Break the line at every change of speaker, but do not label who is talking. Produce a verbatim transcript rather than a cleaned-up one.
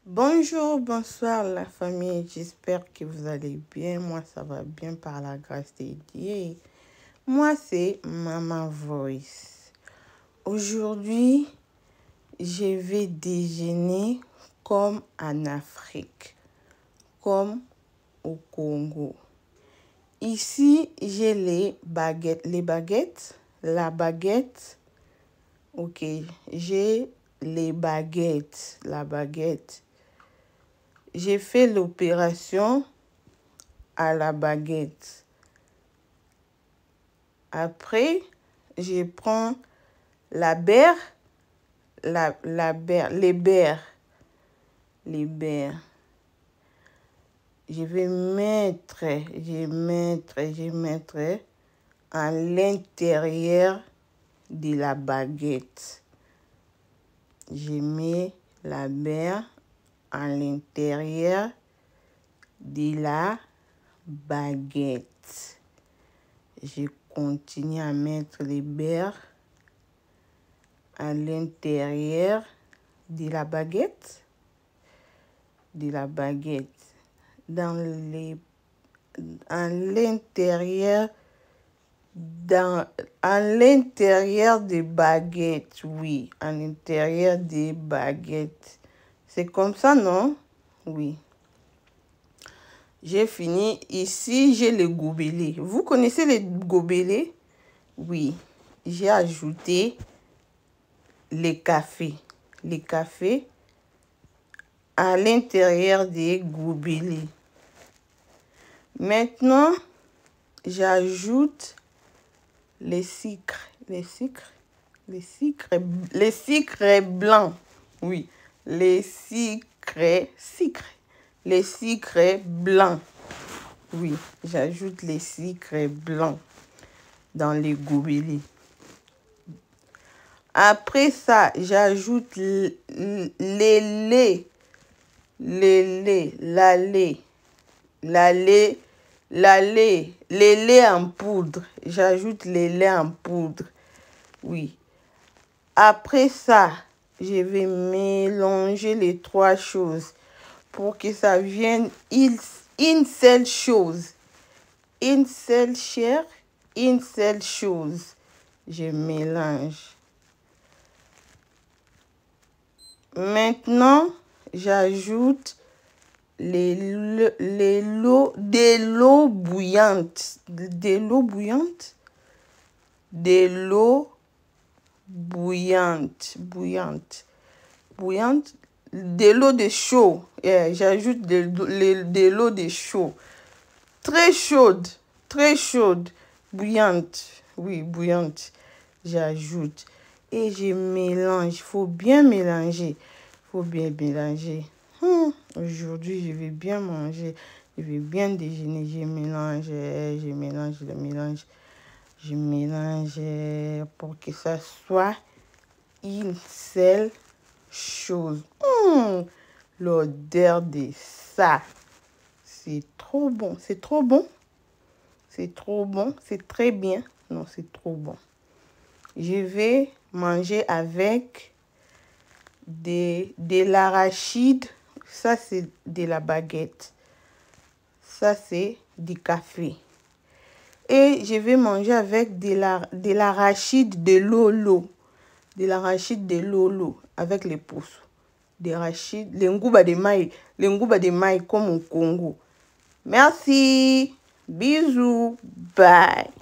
Bonjour, bonsoir la famille, j'espère que vous allez bien. Moi, ça va bien par la grâce de Dieu. Moi, c'est Maman Voice. Aujourd'hui, je vais déjeuner comme en Afrique, comme au Congo. Ici, j'ai les baguettes, les baguettes, la baguette. Ok, j'ai les baguettes, la baguette. J'ai fait l'opération à la baguette. Après, je prends la beurre, la, la beurre, les beurres, les beurres. Je vais mettre, je vais mettre, je vais mettre à l'intérieur de la baguette. Je mets la beurre à l'intérieur de la baguette. Je continue à mettre les beurres à l'intérieur de la baguette, de la baguette, dans les, à l'intérieur, dans, à l'intérieur des baguettes, oui, à l'intérieur des baguettes. C'est comme ça, non? Oui. J'ai fini. Ici, j'ai les gobelets. Vous connaissez les gobelets? Oui. J'ai ajouté les cafés. Les cafés à l'intérieur des gobelets. Maintenant, j'ajoute les sucres. Les sucres. Les sucres. Les sucres blancs. Oui. Les sucres. Sucres. Les sucres blancs. Oui, j'ajoute les sucres blancs dans les gobelets. Après ça, j'ajoute les laits, les laits, la lait, la lait, la lait, les laits en poudre. J'ajoute les laits en poudre. Oui. Après ça, je vais mélanger les trois choses pour que ça vienne une seule chose. Une seule chair, une seule chose. Je mélange. Maintenant, j'ajoute les, les l'eau, de l'eau bouillante. De l'eau bouillante. De l'eau bouillante. Bouillante. Bouillante. De l'eau de chaud. Yeah, j'ajoute de, de, de l'eau de chaud. Très chaude. Très chaude. Bouillante. Oui, bouillante. J'ajoute. Et je mélange. Il faut bien mélanger. Il faut bien mélanger. Hum, Aujourd'hui, je vais bien manger. Je vais bien déjeuner. Je mélange. Je mélange. Je mélange. Je mélange pour que ça soit une seule chose. Hum, L'odeur de ça. C'est trop bon. C'est trop bon. C'est trop bon. C'est très bien. Non, c'est trop bon. Je vais manger avec de, de l'arachide. Ça, c'est de la baguette. Ça, c'est du café. Et je vais manger avec de la, de l'arachide de lolo. De l'arachide de lolo avec les pouces. De l'arachide, les ngouba de maïs. Les ngouba de maïs comme au Congo. Merci. Bisous. Bye.